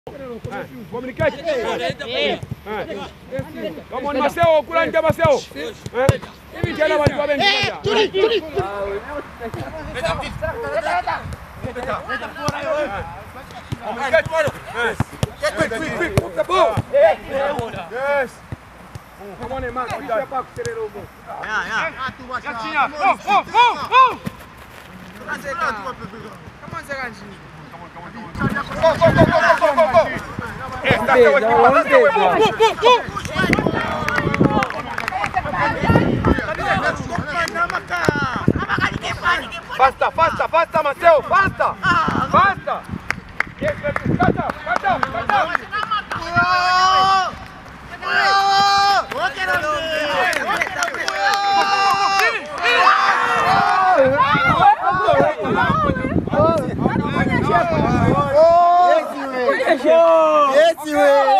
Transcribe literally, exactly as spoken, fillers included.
Communicate. Come on, Marcel, kula nje Marcel. Hivi jana walikuwa wengi. Eh, tuli, tuli. Communicate bwana. Yes. Quick, quick, quick. Put the ball. Yes. Come on, man. Push your back, Serero. Yeah, yeah. Oh, oh, oh, oh. Come on, Seganji. Go, go, go, go, go, go, go. Eh, está que vai para. Faster, faster, faster, Marcel, faster. Faster. Yes, kata, kata, kata. Esse,